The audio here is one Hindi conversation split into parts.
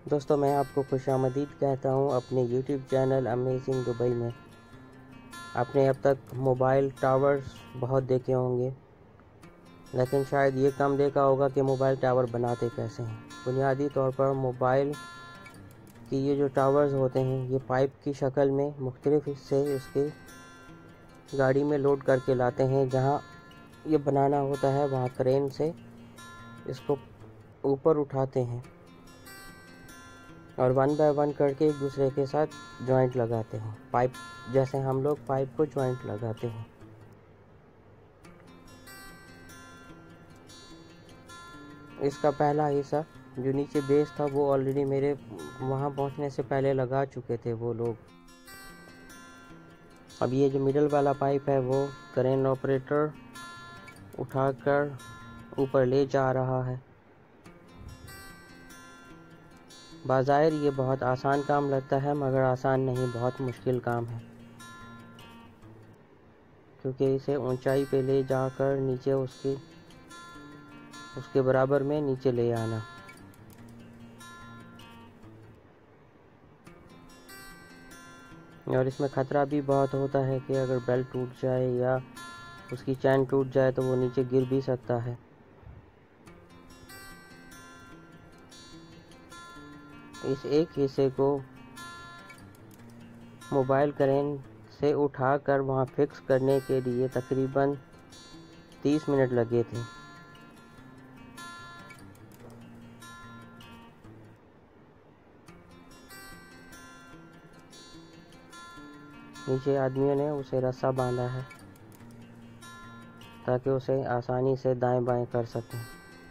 दोस्तों, मैं आपको खुशामदीद कहता हूँ अपने यूट्यूब चैनल अमेजिंग दुबई में। आपने अब तक मोबाइल टावर्स बहुत देखे होंगे, लेकिन शायद ये कम देखा होगा कि मोबाइल टावर बनाते कैसे हैं। बुनियादी तौर पर मोबाइल की ये जो टावर्स होते हैं, ये पाइप की शक्ल में मुख्तलिफ हिस्से उसके गाड़ी में लोड करके लाते हैं। जहाँ ये बनाना होता है वहाँ क्रेन से इसको ऊपर उठाते हैं और 1 बाय 1 करके एक दूसरे के साथ जॉइंट लगाते हैं। पाइप जैसे हम लोग पाइप को जॉइंट लगाते हैं। इसका पहला हिस्सा जो नीचे बेस था वो ऑलरेडी मेरे वहाँ पहुँचने से पहले लगा चुके थे वो लोग। अब ये जो मिडल वाला पाइप है वो क्रेन ऑपरेटर उठाकर ऊपर ले जा रहा है। बाज़ाहिर ये बहुत आसान काम लगता है, मगर आसान नहीं, बहुत मुश्किल काम है, क्योंकि इसे ऊंचाई पे ले जाकर नीचे उसके बराबर में नीचे ले आना। और इसमें ख़तरा भी बहुत होता है कि अगर बेल्ट टूट जाए या उसकी चैन टूट जाए तो वो नीचे गिर भी सकता है। इस एक हिस्से को मोबाइल क्रेन से उठाकर वहाँ फिक्स करने के लिए तकरीबन 30 मिनट लगे थे। नीचे आदमियों ने उसे रस्सा बांधा है ताकि उसे आसानी से दाएं बाएं कर सकें।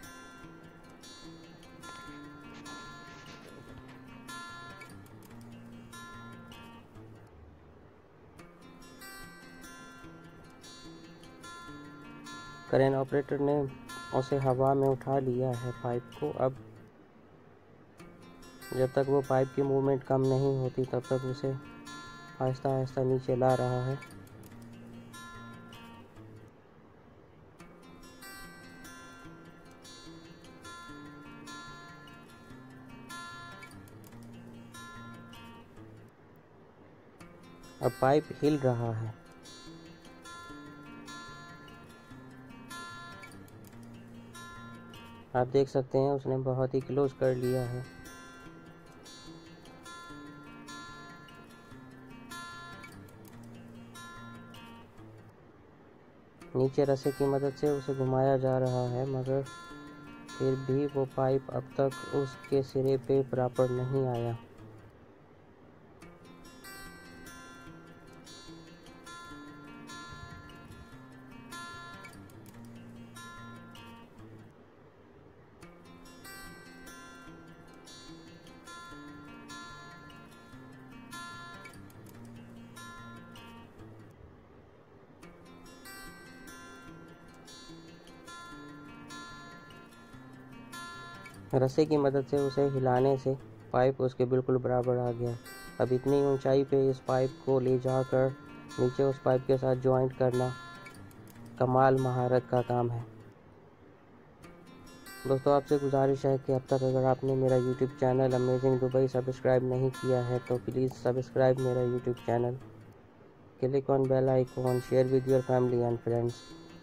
क्रेन ऑपरेटर ने उसे हवा में उठा लिया है पाइप को। अब जब तक वो पाइप की मूवमेंट कम नहीं होती तब तक उसे आहिस्ता आहिस्ता नीचे ला रहा है। अब पाइप हिल रहा है। आप देख सकते हैं उसने बहुत ही क्लोज कर लिया है। नीचे रस्से की मदद से उसे घुमाया जा रहा है, मगर फिर भी वो पाइप अब तक उसके सिरे पे बराबर नहीं आया। रस्से की मदद से उसे हिलाने से पाइप उसके बिल्कुल बराबर आ गया। अब इतनी ऊंचाई पे इस पाइप को ले जाकर नीचे उस पाइप के साथ जॉइंट करना कमाल महारत का काम है। दोस्तों, आपसे गुजारिश है कि अब तक अगर आपने मेरा YouTube channel amazing Dubai subscribe नहीं किया है तो प्लीज़ सब्सक्राइब मेरा YouTube channel, click on bell icon, share with your family and friends.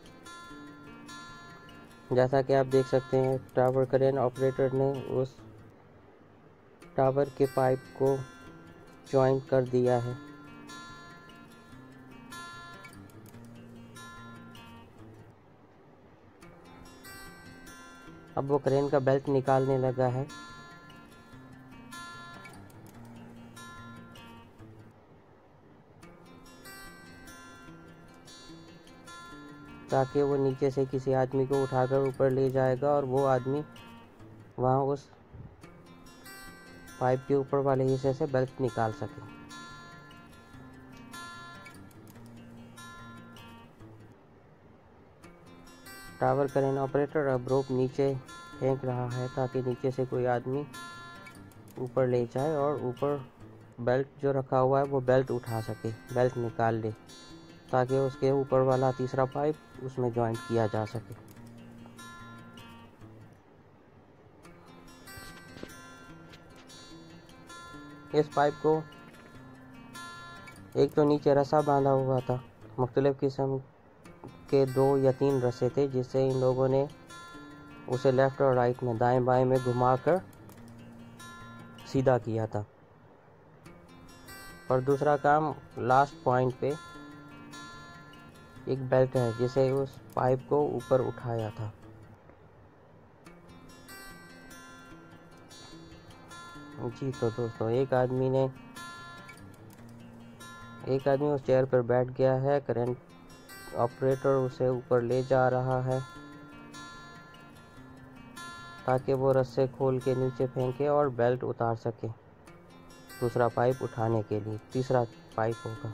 जैसा कि आप देख सकते हैं, टावर क्रेन ऑपरेटर ने उस टावर के पाइप को जॉइंट कर दिया है। अब वो क्रेन का बेल्ट निकालने लगा है। ताकि वो नीचे से किसी आदमी को उठाकर ऊपर ले जाएगा और वो आदमी वहाँ उस पाइप के ऊपर वाले हिस्से से बेल्ट निकाल सके। टावर क्रेन ऑपरेटर अब रोप नीचे फेंक रहा है ताकि नीचे से कोई आदमी ऊपर ले जाए और ऊपर बेल्ट जो रखा हुआ है वो बेल्ट उठा सके, बेल्ट निकाल ले, ताकि उसके ऊपर वाला तीसरा पाइप उसमें जॉइंट किया जा सके। इस पाइप को एक तो नीचे रस्सा बांधा हुआ था, मुख्तलिफ़ किस्म के 2 या 3 रस्से थे, जिससे इन लोगों ने उसे लेफ़्ट और राइट में, दाएं बाएं में घुमाकर सीधा किया था। और दूसरा काम, लास्ट पॉइंट पे एक बेल्ट है जिसे उस पाइप को ऊपर उठाया था। जी तो दोस्तों, एक आदमी उस चेयर पर बैठ गया है। करंट ऑपरेटर उसे ऊपर ले जा रहा है ताकि वो रस्से खोल के नीचे फेंके और बेल्ट उतार सके दूसरा पाइप उठाने के लिए। तीसरा पाइप होगा।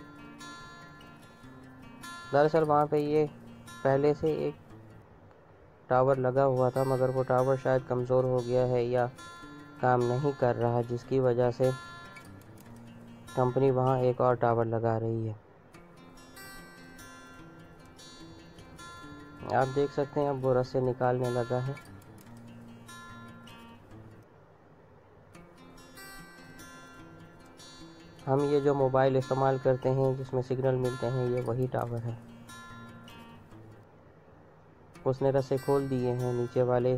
दरअसल वहाँ पे ये पहले से एक टावर लगा हुआ था, मगर वो टावर शायद कमज़ोर हो गया है या काम नहीं कर रहा, जिसकी वजह से कंपनी वहाँ एक और टावर लगा रही है। आप देख सकते हैं अब वो रस्से निकालने लगा है। हम ये जो मोबाइल इस्तेमाल करते हैं जिसमें सिग्नल मिलते हैं, ये वही टावर है। उसने रस्से खोल दिए हैं नीचे वाले,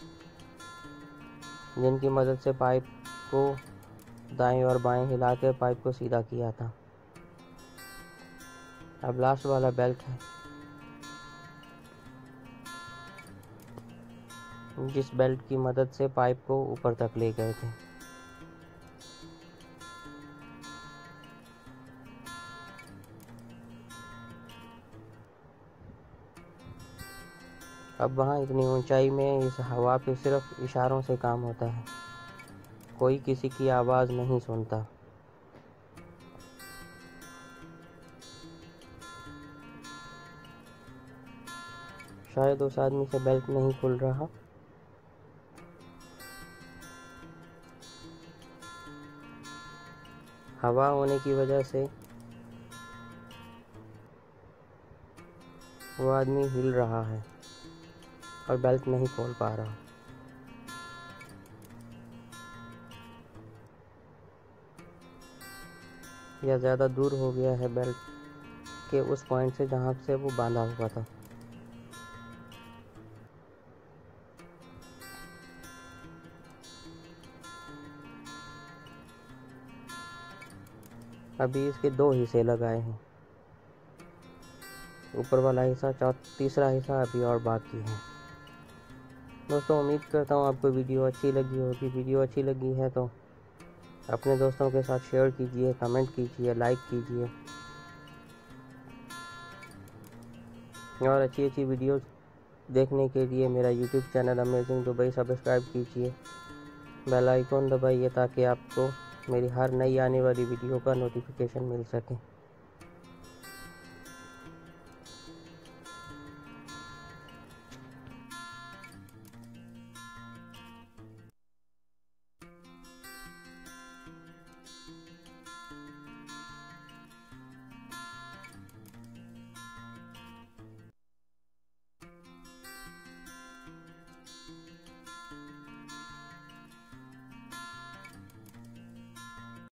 जिनकी मदद से पाइप को दाएं और बाएं हिला के पाइप को सीधा किया था। अब लास्ट वाला बेल्ट है, जिस बेल्ट की मदद से पाइप को ऊपर तक ले गए थे। अब वहाँ इतनी ऊंचाई में इस हवा पे सिर्फ इशारों से काम होता है, कोई किसी की आवाज़ नहीं सुनता। शायद उस आदमी से बेल्ट नहीं खुल रहा। हवा होने की वजह से वो आदमी हिल रहा है और बेल्ट नहीं खोल पा रहा। या ज़्यादा दूर हो गया है बेल्ट के उस पॉइंट से जहाँ से वो बांधा हुआ था। अभी इसके 2 हिस्से लगाए हैं, ऊपर वाला हिस्सा, तीसरा हिस्सा अभी और बाकी है। दोस्तों, उम्मीद करता हूँ आपको वीडियो अच्छी लगी होगी। वीडियो अच्छी लगी है तो अपने दोस्तों के साथ शेयर कीजिए, कमेंट कीजिए, लाइक कीजिए और अच्छी वीडियोस देखने के लिए मेरा YouTube channel amazing Dubai subscribe कीजिए। बेल आइकॉन दबाइए ताकि आपको मेरी हर नई आने वाली वीडियो का नोटिफिकेशन मिल सके।